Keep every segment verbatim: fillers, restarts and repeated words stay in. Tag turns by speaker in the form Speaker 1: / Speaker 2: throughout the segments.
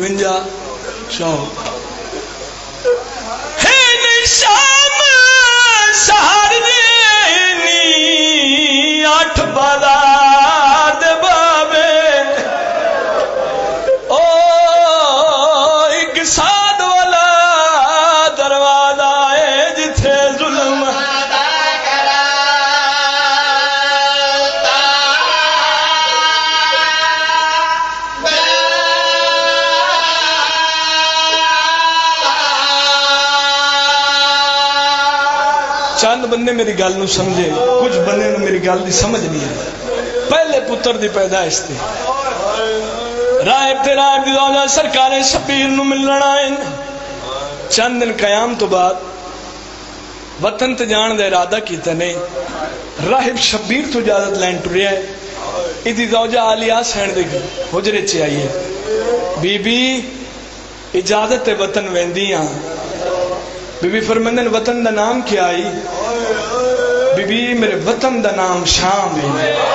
Speaker 1: ترونجا شوق ہے شام سہر نی اٹھ بازار دے بابے او ایک ساد والا دروازہ ہے جتھے ظلم چند بندے میری گل نو سمجھے کچھ بندے نو میری گل دی سمجھ نہیں ہے پہلے پتر دی پیدائش تھی راہب تے راہب دی زوجہ سرکار شبیر نو ملنا ہے چند دن قیام تو بعد وطن تے جان دے ارادہ کیتا نہیں راہب شبیر تو اجازت لین ٹریا ہے ادی زوجہ عالیہ سین دے حجرے چ آئی ہے بی بی اجازت تے وطن ویندی ہاں بی بی فرمندن وطن دا نام کیا آئی بی بی میرے وطن دا نام شام ہے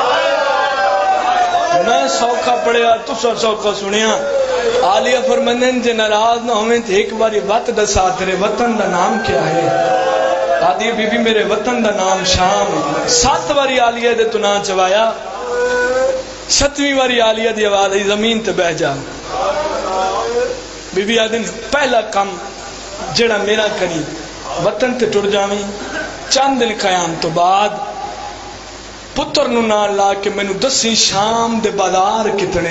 Speaker 1: میں سوکھا پڑھیا تو سو سوکھا سنیا عالیہ فرمندن جے ناراض نہ ہوئے تھے ایک باری وقت دسا تیرے وطن دا نام کیا ہے آدھی بی بی میرے وطن دا نام شام ہے سات باری عالیہ دے تو نا چوایا ستویں باری عالیہ دی آواز آئی زمین تے بہ جا بی بی آدھن پہلا کم جڑا میرا کری وطن تے ٹر جاویں چند دن قیام تو بعد پتر نو نال لا کے مینوں دسی شام دے بازار کتنے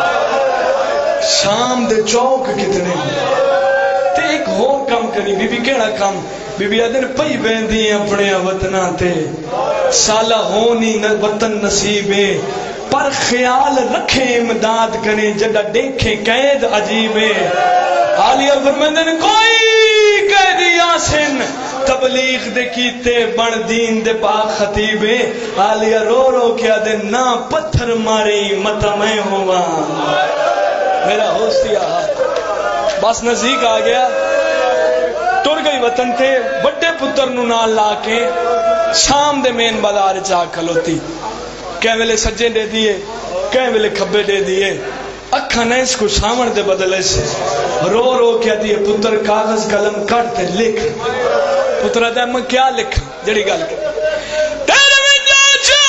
Speaker 1: شام دے چوک کتنے تے ایک ہو کم کری بی بی کیڑا کم بی بی آدن پئی بیندی اپنے وطنہ تے سالہ ہونی وطن نصیبے پر خیال رکھے امداد کریں جڑا دیکھے قید عجیبے عالیہ فرمندن کوئی قیدی آسن تبلیغ دے کیتے بن دین دے پاک خطیبے عالیہ رو رو کیا دے نا پتھر ماری متا میں ہوا میرا ہوستیا بس نزدیک آ گیا ٹر گئی وطن تے بڑے پتر نو نال لا کے شام دے مین بازار چا کھلوتی کہ ویلے سجے دے دیے کہ ویلے کھبے دے دیے اکھا نے اس کو سامن دے بدلے سے رو رو کیا دیئے پتر کاغذ قلم کٹتے لکھ پتر دے میں کیا لکھ جڑی گل کے تیرے میں جو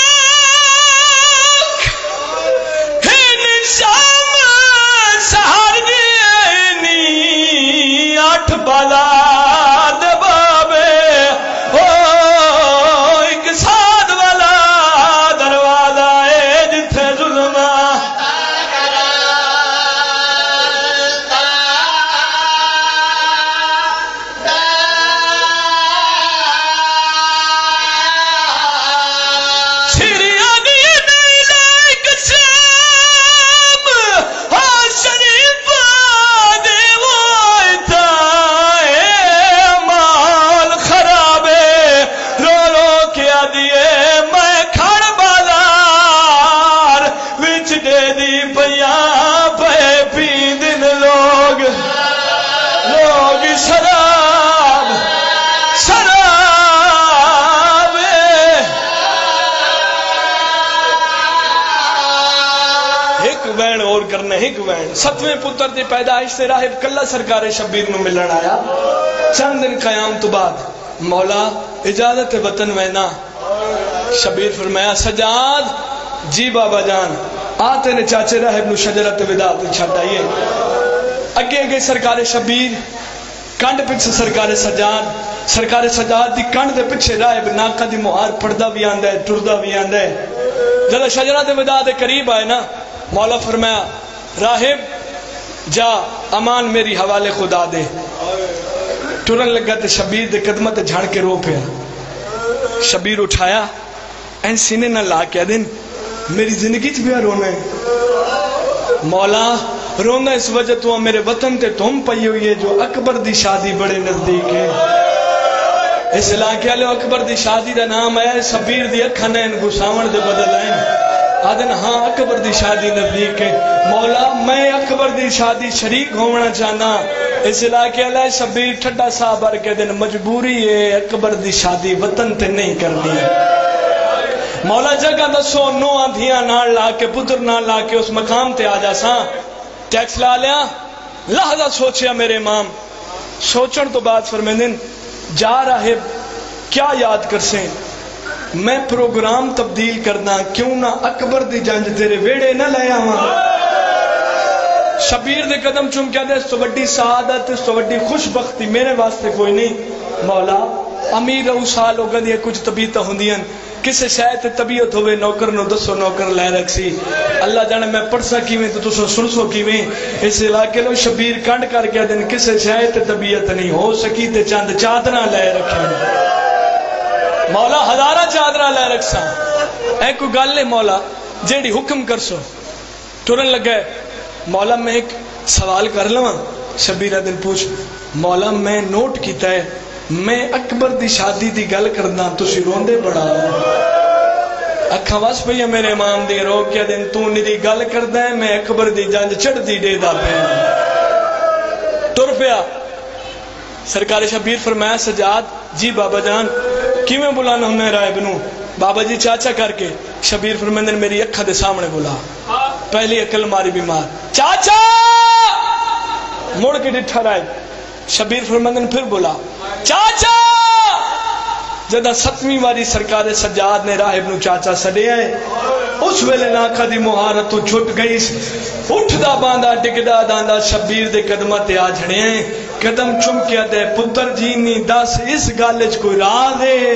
Speaker 1: چوک ہے نشام سہر نی اٹھ بازار دے بابے او ایک ساد والا دروازہ ہے جتھے ظلمہ ستویں پتر دی پیدائش سے راہب کلا سرکار شبیر نو ملن آیا چند دن قیام تو بعد مولا اجازت وطن وینا شبیر فرمایا سجاد جی بابا جان آتے نے چاچے راہب نو شجرت وداعت چھٹ آئیے اگے اگے سرکار شبیر کنڈ پچھے سرکار سجاد سرکار سجاد دی کنڈ دے پچھے راہب ناکہ دی مہار پڑھدا بھی آندہ ہے ٹردہ بھی آندہ ہے جب شجرت وداعت قریب آئے نا مولا فرمایا راہب جا امان میری حوالے خدا دے ٹرن لگا تے شبیر دے قدمت جھڑ کے رو پیا شبیر اٹھایا این سینے نہ لا کے دن میری زندگی چ بیا رونا ہے مولا رونا اس وجہ تو میرے وطن تے تم پئی ہوئی ہے جو اکبر دی شادی بڑے نزدیک ہے اس علاقے والے اکبر دی شادی دا نام ہے شبیر دی اکھاں نے گساون دے بدل ہیں آدن ہاں اکبر دی شادی نزدیک ہے مولا میں اکبر دی شادی شریک ہونا چاہنا اس علاقے علیہ شبیر ٹھڈا صاحب بر کے دن مجبوری ہے اکبر دی شادی وطن تے نہیں کرنی مولا جگہ دسو نو آدھیاں نال لا کے پتر نال لا کے اس مقام تے آ جا ساں ٹیکس لا لیا لحظہ سوچیا میرے امام، سوچن تو بعد فرمیندن جا راہب کیا یاد کرسیں، میں پروگرام تبدیل کرنا، کیوں نہ اکبر دی جنج تیرے ویڑے نہ لے آواں۔ شبیر دے قدم چوم کیا دے اس تو وڈی سعادت، اس تو وڈی خوش بختی میرے واسطے کوئی نہیں۔ مولا امیر او سال ہو گئے کچھ طبیعتاں ہوندیاں، کسے شاید طبیعت ہوئے نوکر نو دسو نوکر لے رکھسی، اللہ جانے میں پڑھسا کیویں تو تسو سنسو کیویں۔ اس علاقے لو شبیر کنڈ کر کے دن کسے شاید طبیعت نہیں ہو سکی تے چند چادراں لے رکھن، مولا ہزارہ چادراں لے رکھساں۔ اے کوئی گل ہے مولا جیڑی حکم کرسو۔ ٹرن لگے مولا میں ایک سوال کر لواں؟ شبیرہ دن پوچھ مولا میں نوٹ کیتا ہے میں اکبر دی شادی دی گل کرنا تسی روندے بڑا اکھاں وس پئی میرے امام دی رو کیا دن تو ندی گل کردا ہے میں اکبر دی جنج چڑھدی ڈے دا پیا ٹر پیا۔ سرکار شبیر فرمایا سجاد جی بابا جان کیویں بلانا ہوں راہب نو؟ بابا جی چاچا کر کے۔ شبیر فرماندے میری اکھاں دے سامنے بلا، پہلی عقل ماری بیمار چاچا مڑ کے ڈٹھا رہے۔ شبیر فرماندے پھر بولا چاچا۔ جدہ ستویں واری سرکار سجاد نے راہب نو چاچا سڈیا ہے، اس ویلے ناکھا دی مہارت تو چھٹ گئی، اٹھدا باندھا ڈگدا داندا شبیر دے قدماں تے آ جھڑے ہیں، قدم چمکیا دے پتر جی نی دس اس گل وچ کوئی راز ہے؟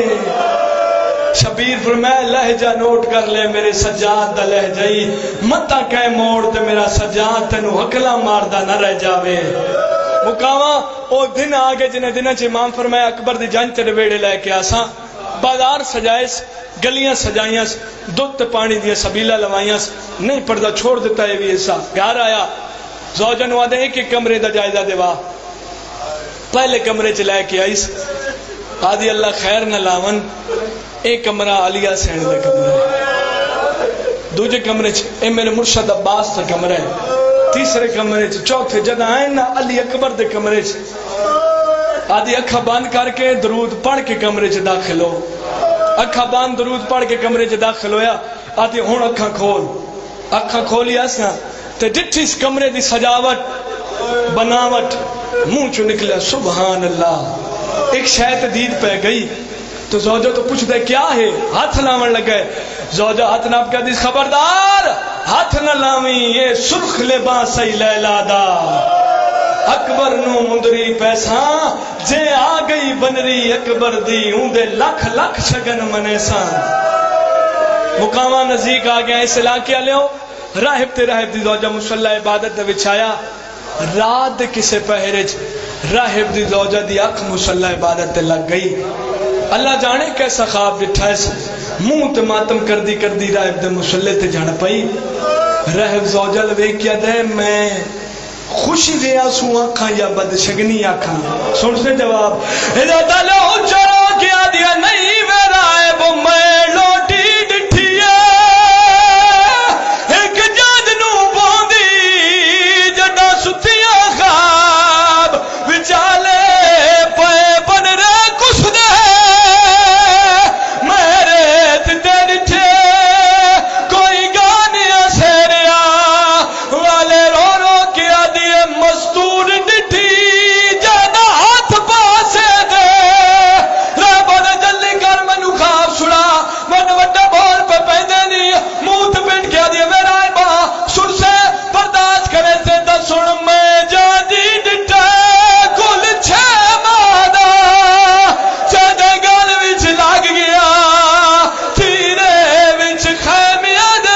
Speaker 1: شبیر فرمایا لہجہ نوٹ کر لے میرے سجاد دا لہجہ ہی متا کہ موڑ تے میرا سجاد تینو حکلا ماردا نہ رہ جاوے۔ مقاواں او دن آگے جنہیں دنہ چھ امام فرمایا اکبر دی جنج تیرے ویڑے لے کے آساں، بازار سجائیس، گلیاں سجائیاں، دودھ پانی دیا سبیلہ لوائیاں، نہیں پردہ چھوڑ دیتا ہے بھی ایسا۔ گھر آیا زوجن وعدے ایک ایک کمرے دا جائزہ دیوا، پہلے کمرے چ لے کے آئیس، آدھی اللہ خیر نہ لاون، ایک کمرہ علیہ سین دے کمرہ ہے، دوجہ کمرے چ اے میرے مرشد عباس دا کمرہ ہے، تیسرے کمرے چ، چوتھے جدہ آئین نہ علی اکبر دے کمرے چ، آدھی اکھا بند کر کے درود پڑھ کے کمرے چ داخل ہو، اکھا بند درود پڑھ کے کمرے چ داخل ہویا، آدھی ہون اکھا کھول، اکھا کھولی اسنا تے ڈٹھی اس کمرے دی سجاوٹ بناوٹ، منہ چو نکلیا سبحان اللہ، ایک شاید دید پہ گئی تو زوجہ تو پوچھ دے کیا ہے؟ ہاتھ لاون لگے، زوجہ ہاتھ ناپ کہہ دی خبردار ہاتھ نہ لاویں یہ سرخ لباس ای لیلا دا، اکبر نو مندری پیساں جے آ گئی بنری اکبر دی اوندے لکھ لکھ شگن منے ساں۔ مقامہ نزدیک آ گیا اس علاقے لیو، راہب تے راہب دی زوجہ مصلی عبادت دے وچھایا، رات کسے پہرے چ راہب دی زوجہ دی اکھ مصلی عبادت تے لگ گئی، اللہ جانے کیسا خواب ڈٹھا ہے، منہ تے ماتم کردی کردی راہب دے مصلی تے جان پئی، راہب زوجہ لوے کیا دے میں خوشی دیا سو آنکھاں یا بدشگنی آنکھاں؟ سن سے جواب ادھا لو چرا کیا دیا نہیں میں راہب میں لوٹی ڈٹھی ہے، ایک جد نو بوندی جدا ستیاں خواب وچالے پے بن رے کس دے میرے تے ڈٹھے کوئی گانیا سیریا والے رو رو کیا دیے مستور ڈٹھی جانا ہاتھ پاسے دے رب نے جلدی کر مینو خواب سنا من وڈا بول پہ پہندے نہیں منہ تے پنڈ کیا دیے میرا با سن سے برداشت کرے سے دس سن میں جادی ڈٹھا کل چھ مادہ چادے گل وچ لگ گیا تیرے وچ خیمیاں دے۔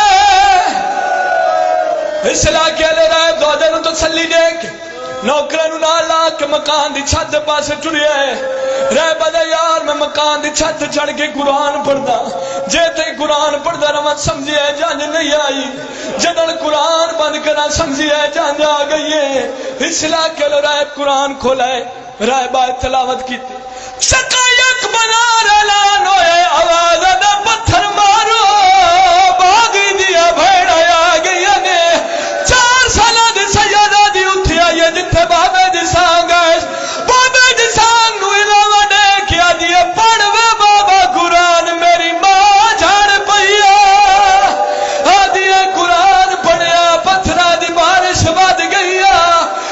Speaker 1: اس علاقے لے رہے زوجہ نو تسلی دے کے نوکرہ نو نال لا کے مکان دی چھت پاسے ٹریا ہے، رہ بدے یار میں مکان دی چھت چڑھ کے قرآن پڑھدا، جے تے قرآن پڑھدا رہا سمجھی ہے جانج نہیں آئی، جدن قرآن بند کرا سمجھی ہے جانج آ گئی ہے۔ اس علاقے لے رہے قرآن کھولا ہے، رہ بات تلاوت کی شکایک بنا رلان ہوئے آواز دا پتھر مارو باغی دیا بھیڑا آ گئی نے چار سالہ دی سیادہ دی اتھی آئی جتھے بابے دی سانگ ہے، بابے دی سانگ نو علاوہ دے کیا دیے پڑھوے بابا قرآن میری ماں جھاڑ پئیا، آدھیا قرآن پڑھیا پتھرہ دی بارش بد گئیا،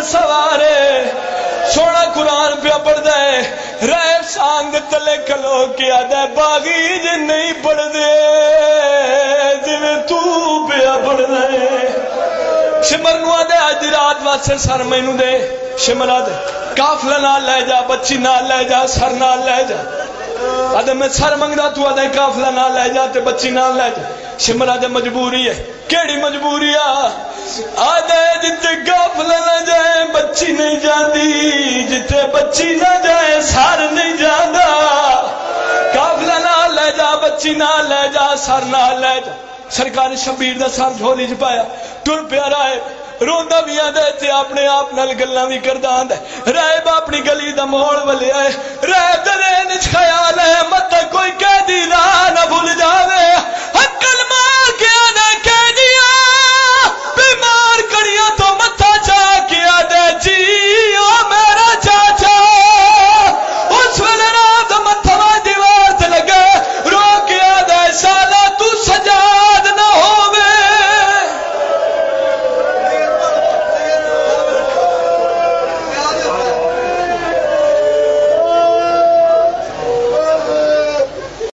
Speaker 1: سوارے سونا قرآن پہ پڑھ دے ریب سانگ تلے کلو کیا دے باغی جی نہیں پڑھ دے جی تو پہ پڑھ دے شمر نو دے آج رات واسے سر مینو دے شمر آدھے کافلہ نہ لے جا بچی نہ لے جا سر نہ لے جا آدھے میں سر منگدا تو آدھے کافلہ نہ لے جا تے بچی نہ لے جا شمر آدھے مجبوری ہے کیڑی مجبوری آدھے جتے کافلہ نہ جائے بچی نہیں جاندی جتے بچی نہ جائے سر نہیں جاندا کافلہ نہ لے جا بچی نہ لے جا سر نہ لے جا سرکار شبیر دا سر جھولی چ پایا ٹر پیا رائے روندا بھی آندا تے اپنے آپ نال گلاں وی کردا آندا رائب اپنی گلی دا موڑ ولیا ہے رائب دے وچ خیال ہے مت کوئی قیدی راہ نہ بھول جاوے کلمہ